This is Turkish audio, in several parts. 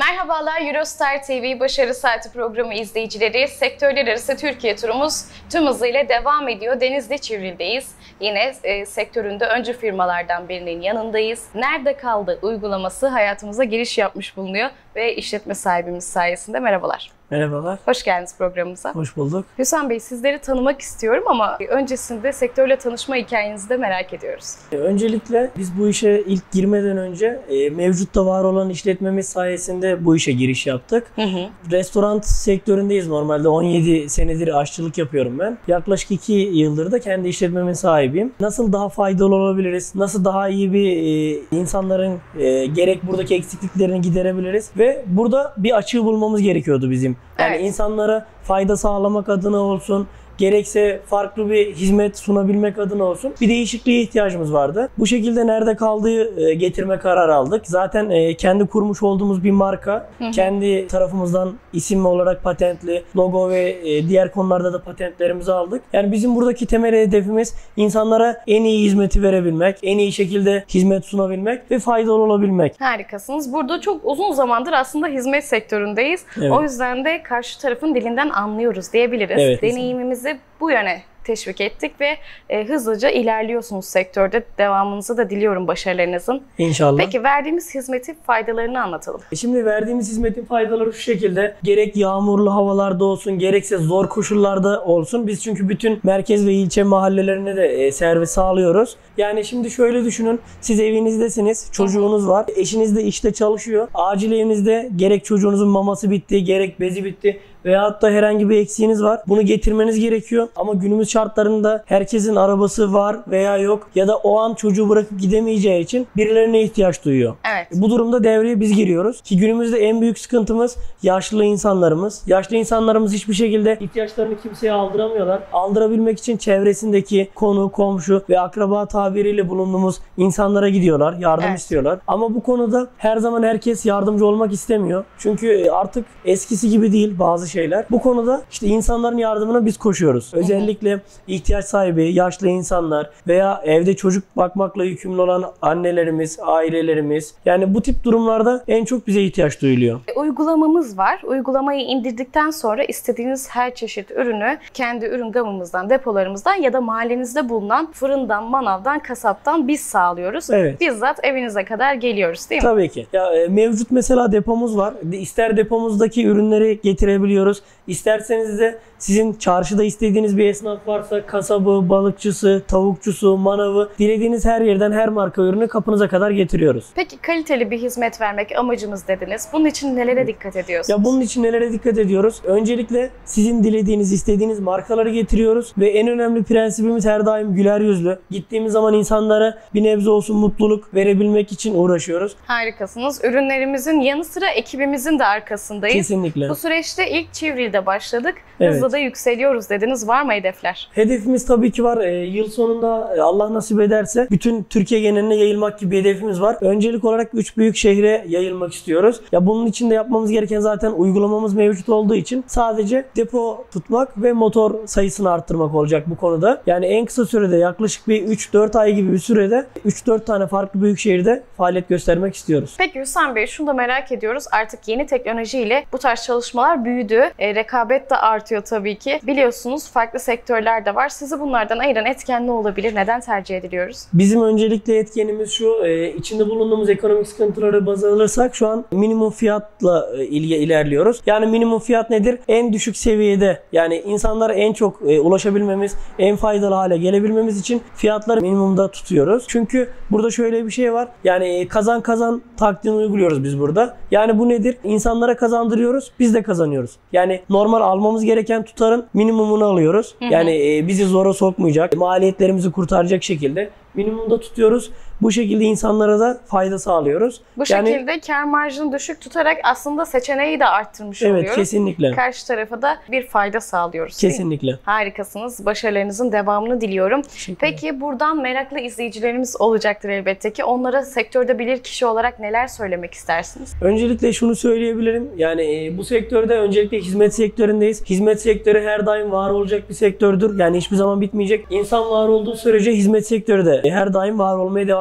Merhabalar Eurostar TV Başarı Saati programı izleyicileri. Sektörler arası Türkiye turumuz tüm hızıyla devam ediyor. Denizli Çivril'deyiz. Yine sektöründe öncü firmalardan birinin yanındayız. Nerede kaldı uygulaması hayatımıza giriş yapmış bulunuyor ve işletme sahibimiz sayesinde merhabalar. Merhabalar. Hoş geldiniz programımıza. Hoş bulduk. Hüsam Bey, sizleri tanımak istiyorum ama öncesinde sektörle tanışma hikayenizi de merak ediyoruz. Öncelikle biz bu işe ilk girmeden önce mevcutta var olan işletmemiz sayesinde bu işe giriş yaptık. Restoran sektöründeyiz normalde. 17 senedir aşçılık yapıyorum ben. Yaklaşık 2 yıldır da kendi işletmemin sahibiyim. Nasıl daha faydalı olabiliriz? Nasıl daha iyi bir insanların gerek buradaki eksikliklerini giderebiliriz? Ve burada bir açığı bulmamız gerekiyordu bizim. Yani evet, insanlara fayda sağlamak adına olsun, gerekse farklı bir hizmet sunabilmek adına olsun bir değişikliğe ihtiyacımız vardı. Bu şekilde nerede kaldığı getirme kararı aldık. Zaten kendi kurmuş olduğumuz bir marka. Kendi tarafımızdan isim olarak patentli, logo ve diğer konularda da patentlerimizi aldık. Yani bizim buradaki temel hedefimiz insanlara en iyi hizmeti verebilmek, en iyi şekilde hizmet sunabilmek ve faydalı olabilmek. Harikasınız. Burada çok uzun zamandır aslında hizmet sektöründeyiz. Evet. O yüzden de karşı tarafın dilinden anlıyoruz diyebiliriz. Evet, deneyimimizi bu yöne teşvik ettik ve hızlıca ilerliyorsunuz sektörde. Devamınızı da diliyorum, başarılarınızın. İnşallah. Peki verdiğimiz hizmetin faydalarını anlatalım. Şimdi verdiğimiz hizmetin faydaları şu şekilde. Gerek yağmurlu havalarda olsun, gerekse zor koşullarda olsun. Biz çünkü bütün merkez ve ilçe mahallelerine de servis sağlıyoruz. Yani şimdi şöyle düşünün. Siz evinizdesiniz, çocuğunuz var. Eşiniz de işte çalışıyor. Acil evinizde gerek çocuğunuzun maması bitti, gerek bezi bitti veyahut da herhangi bir eksiğiniz var. Bunu getirmeniz gerekiyor. Ama günümüz şartlarında herkesin arabası var veya yok ya da o an çocuğu bırakıp gidemeyeceği için birilerine ihtiyaç duyuyor. Evet. Bu durumda devreye biz giriyoruz. Ki günümüzde en büyük sıkıntımız yaşlı insanlarımız. Yaşlı insanlarımız hiçbir şekilde ihtiyaçlarını kimseye aldıramıyorlar. Aldırabilmek için çevresindeki konu, komşu ve akraba tabiriyle bulunduğumuz insanlara gidiyorlar. Yardım istiyorlar. Ama bu konuda her zaman herkes yardımcı olmak istemiyor. Çünkü artık eskisi gibi değil bazı şeyler. Bu konuda işte insanların yardımına biz koşuyoruz. Özellikle ihtiyaç sahibi, yaşlı insanlar veya evde çocuk bakmakla yükümlü olan annelerimiz, ailelerimiz. Yani bu tip durumlarda en çok bize ihtiyaç duyuluyor. Uygulamamız var. Uygulamayı indirdikten sonra istediğiniz her çeşit ürünü kendi ürün gamımızdan, depolarımızdan ya da mahallenizde bulunan fırından, manavdan, kasaptan biz sağlıyoruz. Evet. Bizzat evinize kadar geliyoruz değil mi? Tabii ki. Ya, mevcut mesela depomuz var. İster depomuzdaki ürünleri getirebiliyoruz. İsterseniz de sizin çarşıda istediğiniz bir esnaf varsa kasabı, balıkçısı, tavukçusu, manavı dilediğiniz her yerden her marka ürünü kapınıza kadar getiriyoruz. Peki kaliteli bir hizmet vermek amacımız dediniz. Bunun için nelere dikkat ediyorsunuz? Ya bunun için nelere dikkat ediyoruz? Öncelikle sizin dilediğiniz, istediğiniz markaları getiriyoruz ve en önemli prensibimiz her daim güler yüzlü. Gittiğimiz zaman insanlara bir nebze olsun mutluluk verebilmek için uğraşıyoruz. Harikasınız. Ürünlerimizin yanı sıra ekibimizin de arkasındayız. Kesinlikle. Bu süreçte ilk Çivril'de başladık. Evet. Hızla da yükseliyoruz dediniz. Var mı hedefler? Hedefimiz tabii ki var. Yıl sonunda Allah nasip ederse bütün Türkiye geneline yayılmak gibi bir hedefimiz var. Öncelik olarak 3 büyük şehre yayılmak istiyoruz. Ya bunun için de yapmamız gereken zaten uygulamamız mevcut olduğu için sadece depo tutmak ve motor sayısını arttırmak olacak bu konuda. Yani en kısa sürede yaklaşık bir 3-4 ay gibi bir sürede 3-4 tane farklı büyük şehirde faaliyet göstermek istiyoruz. Peki Hüsam Bey, şunu da merak ediyoruz. Artık yeni teknolojiyle bu tarz çalışmalar büyüdü. Rekabet de artıyor tabii ki. Biliyorsunuz farklı sektörler de var. Sizi bunlardan ayıran etken ne olabilir? Neden tercih ediliyoruz? Bizim öncelikle etkenimiz şu. İçinde bulunduğumuz ekonomik sıkıntıları baz alırsak şu an minimum fiyatla ilerliyoruz. Yani minimum fiyat nedir? En düşük seviyede, yani insanlara en çok ulaşabilmemiz, en faydalı hale gelebilmemiz için fiyatları minimumda tutuyoruz. Çünkü burada şöyle bir şey var. Yani kazan kazan taktiğini uyguluyoruz biz burada. Yani bu nedir? İnsanlara kazandırıyoruz, biz de kazanıyoruz. Yani normal almamız gereken tutarın minimumunu alıyoruz. Yani bizi zora sokmayacak, maliyetlerimizi kurtaracak şekilde minimumda tutuyoruz. Bu şekilde insanlara da fayda sağlıyoruz. Bu şekilde kar marjını düşük tutarak aslında seçeneği de arttırmış oluyoruz. Evet, kesinlikle. Karşı tarafa da bir fayda sağlıyoruz. Kesinlikle. Harikasınız. Başarılarınızın devamını diliyorum. Peki buradan meraklı izleyicilerimiz olacaktır elbette ki. Onlara sektörde bilir kişi olarak neler söylemek istersiniz? Öncelikle şunu söyleyebilirim. Yani bu sektörde öncelikle hizmet sektöründeyiz. Hizmet sektörü her daim var olacak bir sektördür. Yani hiçbir zaman bitmeyecek. İnsan var olduğu sürece hizmet sektörü de her daim var olmaya devam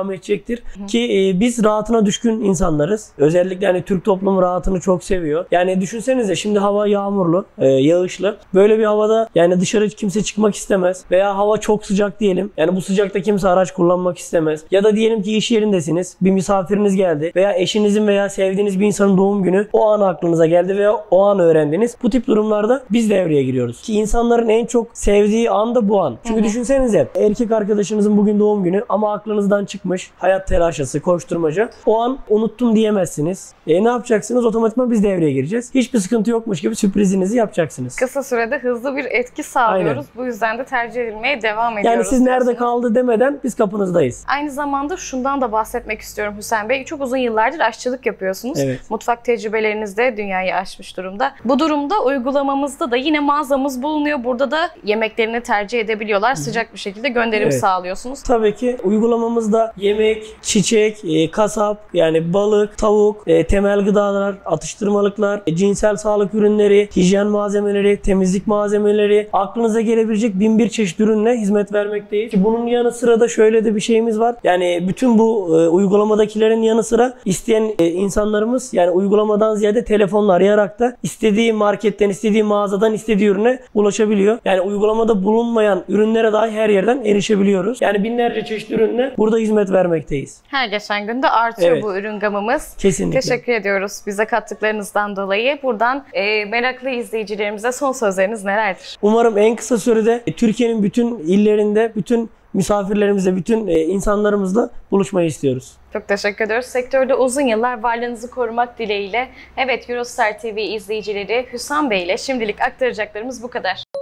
devam edecektir. Ki biz rahatına düşkün insanlarız. Özellikle hani Türk toplumu rahatını çok seviyor. Yani düşünsenize, şimdi hava yağmurlu, yağışlı. Böyle bir havada yani dışarı kimse çıkmak istemez. Veya hava çok sıcak diyelim. Yani bu sıcakta kimse araç kullanmak istemez. Ya da diyelim ki iş yerindesiniz. Bir misafiriniz geldi. Veya eşinizin veya sevdiğiniz bir insanın doğum günü o an aklınıza geldi veya o an öğrendiniz. Bu tip durumlarda biz devreye giriyoruz. Ki insanların en çok sevdiği an da bu an. Çünkü düşünsenize, erkek arkadaşınızın bugün doğum günü ama aklınızdan çıkmış. Hayat telaşesi, koşturmaca. O an unuttum diyemezsiniz. Ne yapacaksınız? Otomatikman biz devreye gireceğiz. Hiçbir sıkıntı yokmuş gibi sürprizinizi yapacaksınız. Kısa sürede hızlı bir etki sağlıyoruz. Aynen. Bu yüzden de tercih edilmeye devam ediyoruz. Yani siz nerede kaldı demeden biz kapınızdayız. Aynı zamanda şundan da bahsetmek istiyorum Hüseyin Bey. Çok uzun yıllardır aşçılık yapıyorsunuz. Evet. Mutfak tecrübeleriniz de dünyayı aşmış durumda. Bu durumda uygulamamızda da yine mağazamız bulunuyor. Burada da yemeklerini tercih edebiliyorlar. Sıcak bir şekilde gönderim sağlıyorsunuz. Tabii ki uygulamamızda yemek, çiçek, kasap, yani balık, tavuk, temel gıdalar, atıştırmalıklar, cinsel sağlık ürünleri, hijyen malzemeleri, temizlik malzemeleri, aklınıza gelebilecek 1001 çeşit ürünle hizmet vermekteyiz. Ki bunun yanı sıra da şöyle de bir şeyimiz var. Yani bütün bu uygulamadakilerin yanı sıra isteyen insanlarımız yani uygulamadan ziyade telefonla arayarak da istediği marketten, istediği mağazadan istediği ürüne ulaşabiliyor. Yani uygulamada bulunmayan ürünlere dahi her yerden erişebiliyoruz. Yani binlerce çeşit ürünle burada hizmet vermekteyiz. Her geçen gün de artıyor bu ürün gamımız. Kesinlikle. Teşekkür ediyoruz bize kattıklarınızdan dolayı. Buradan meraklı izleyicilerimize son sözleriniz nelerdir? Umarım en kısa sürede Türkiye'nin bütün illerinde, bütün misafirlerimizle, bütün insanlarımızla buluşmayı istiyoruz. Çok teşekkür ediyoruz. Sektörde uzun yıllar varlığınızı korumak dileğiyle. Evet, Eurostar TV izleyicileri, Hüsam Bey ile şimdilik aktaracaklarımız bu kadar.